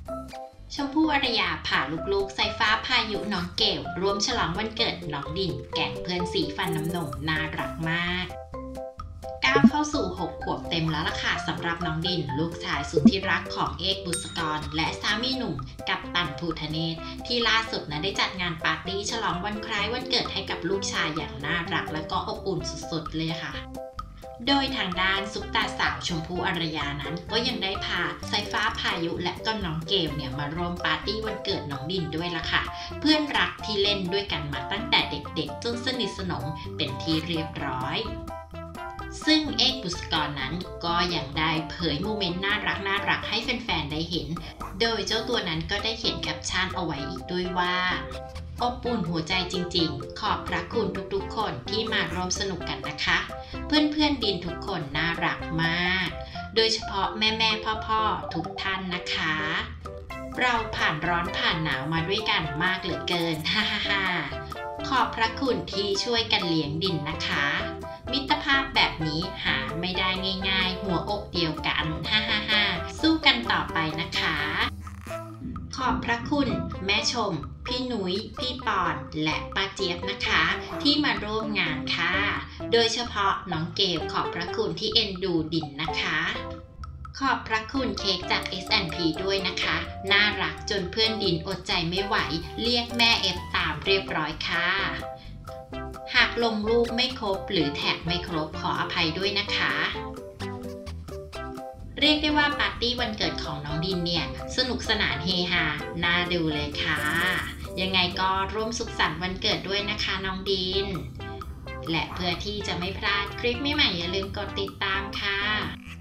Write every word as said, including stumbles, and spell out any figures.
ชมพู่อารยาพาลูกๆสายฟ้าพายุน้องเกลร่วมฉลองวันเกิดน้องดินแก่งเพื่อนสีฟันน้ำนมน่ารักมากก้าวเข้าสู่หกขวบเต็มแล้วล่ะค่ะสำหรับน้องดินลูกชายสุดที่รักของเอกบุษกรและสามีหนุ่มกัปตันภูทะเนศที่ล่าสุดนะได้จัดงานปาร์ตี้ฉลองวันคล้ายวันเกิดให้กับลูกชายอย่างน่ารักและก็อบอุ่นสุดๆเลยค่ะโดยทางด้านซุปตาสาวชมพู่อารยานั้นก็ยังได้พาสายฟ้าพายุและก็น้องเกลเนี่ยมาร่วมปาร์ตี้วันเกิดน้องดินด้วยล่ะค่ะเพื่อนรักที่เล่นด้วยกันมาตั้งแต่เด็กๆจนสนิทสนมเป็นที่เรียบร้อยซึ่งเอกบุษกรนั้นก็ยังได้เผยโมเมนต์น่ารักน่ารักให้แฟนๆได้เห็นโดยเจ้าตัวนั้นก็ได้เขียนแคปชั่นเอาไว้อีกด้วยว่าอบอุ่นหัวใจจริงๆขอบพระคุณทุกๆคนที่มาร่วมสนุกกันนะคะเพื่อนๆดินทุกคนน่ารักมากโดยเฉพาะแม่ๆพ่อๆทุกท่านนะคะเราผ่านร้อนผ่านหนาวมาด้วยกันมากเหลือเกินฮ่าฮ่าฮ่าขอบพระคุณที่ช่วยกันเลี้ยงดินนะคะมิตรภาพแบบนี้หาไม่ได้ง่ายๆหัวอกเดียวกันฮ่าฮ่าฮ่าสู้กันต่อไปนะคะขอบพระคุณแม่ชมพี่หนุ้ยพี่ปอนและป้าเจี๊ยบนะคะที่มาร่วมงานค่ะโดยเฉพาะน้องเกลขอบพระคุณที่เอ็นดูดินนะคะขอบพระคุณเค้กจาก เอส แอนด์ พี ด้วยนะคะน่ารักจนเพื่อนดินอดใจไม่ไหวเรียกแม่เอฟตามเรียบร้อยค่ะหากลงรูปไม่ครบหรือแท็กไม่ครบขออภัยด้วยนะคะเรียกได้ว่าปาร์ตี้วันเกิดของน้องดินเนี่ยสนุกสนานเฮฮาน่าดูเลยค่ะยังไงก็ร่วมสุขสันต์วันเกิดด้วยนะคะน้องดินและเพื่อที่จะไม่พลาดคลิปใหม่ๆอย่าลืมกดติดตามค่ะ